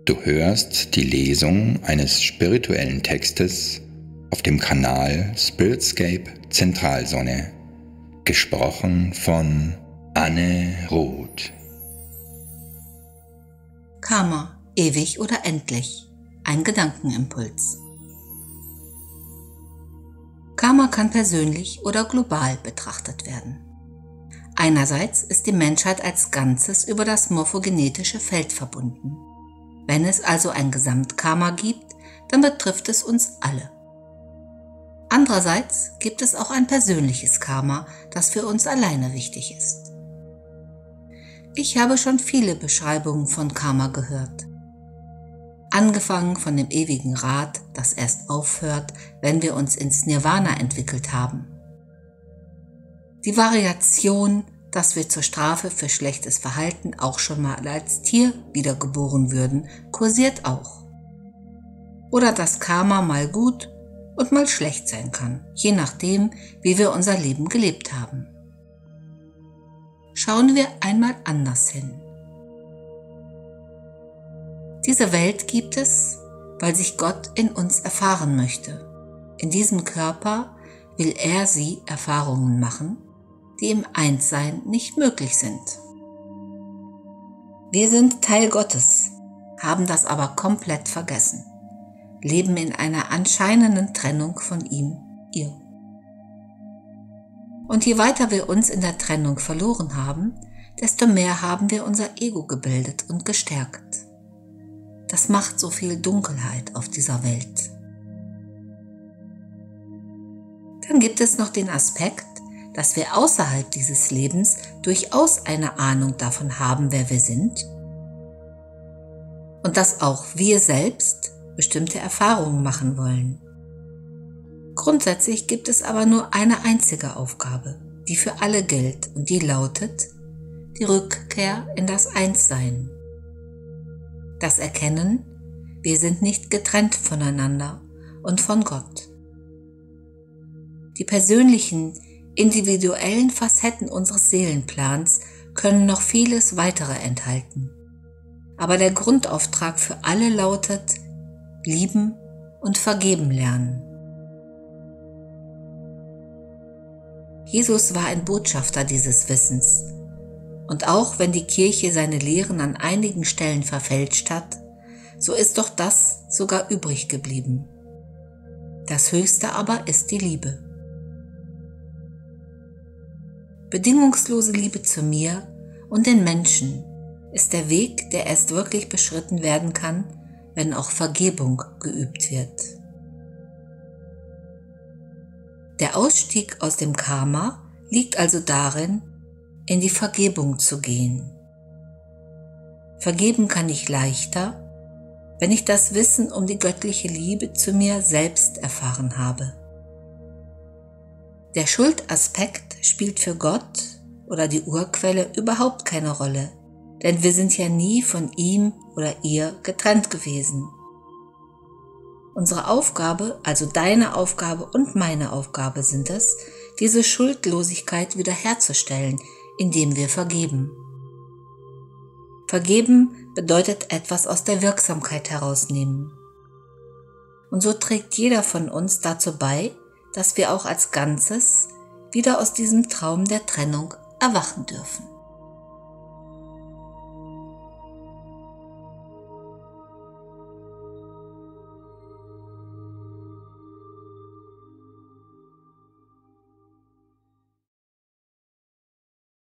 Du hörst die Lesung eines spirituellen Textes auf dem Kanal Spiritscape Zentralsonne, gesprochen von Anne Roth. Karma, ewig oder endlich? Ein Gedankenimpuls. Karma kann persönlich oder global betrachtet werden. Einerseits ist die Menschheit als Ganzes über das morphogenetische Feld verbunden. Wenn es also ein Gesamtkarma gibt, dann betrifft es uns alle. Andererseits gibt es auch ein persönliches Karma, das für uns alleine wichtig ist. Ich habe schon viele Beschreibungen von Karma gehört. Angefangen von dem ewigen Rad, das erst aufhört, wenn wir uns ins Nirvana entwickelt haben. Die Variation, dass wir zur Strafe für schlechtes Verhalten auch schon mal als Tier wiedergeboren würden, kursiert auch. Oder dass Karma mal gut und mal schlecht sein kann, je nachdem, wie wir unser Leben gelebt haben. Schauen wir einmal anders hin. Diese Welt gibt es, weil sich Gott in uns erfahren möchte. In diesem Körper will er sie Erfahrungen machen, die im Einssein nicht möglich sind. Wir sind Teil Gottes, haben das aber komplett vergessen, leben in einer anscheinenden Trennung von ihm, ihr. Und je weiter wir uns in der Trennung verloren haben, desto mehr haben wir unser Ego gebildet und gestärkt. Das macht so viel Dunkelheit auf dieser Welt. Dann gibt es noch den Aspekt, dass wir außerhalb dieses Lebens durchaus eine Ahnung davon haben, wer wir sind und dass auch wir selbst bestimmte Erfahrungen machen wollen. Grundsätzlich gibt es aber nur eine einzige Aufgabe, die für alle gilt, und die lautet: die Rückkehr in das Einssein. Das Erkennen, wir sind nicht getrennt voneinander und von Gott. Die persönlichen, individuellen Facetten unseres Seelenplans können noch vieles weitere enthalten. Aber der Grundauftrag für alle lautet: lieben und vergeben lernen. Jesus war ein Botschafter dieses Wissens. Und auch wenn die Kirche seine Lehren an einigen Stellen verfälscht hat, so ist doch das sogar übrig geblieben. Das Höchste aber ist die Liebe. Bedingungslose Liebe zu mir und den Menschen ist der Weg, der erst wirklich beschritten werden kann, wenn auch Vergebung geübt wird. Der Ausstieg aus dem Karma liegt also darin, in die Vergebung zu gehen. Vergeben kann ich leichter, wenn ich das Wissen um die göttliche Liebe zu mir selbst erfahren habe. Der Schuldaspekt spielt für Gott oder die Urquelle überhaupt keine Rolle, denn wir sind ja nie von ihm oder ihr getrennt gewesen. Unsere Aufgabe, also deine Aufgabe und meine Aufgabe sind es, diese Schuldlosigkeit wiederherzustellen, indem wir vergeben. Vergeben bedeutet etwas aus der Wirksamkeit herausnehmen. Und so trägt jeder von uns dazu bei, dass wir auch als Ganzes wieder aus diesem Traum der Trennung erwachen dürfen.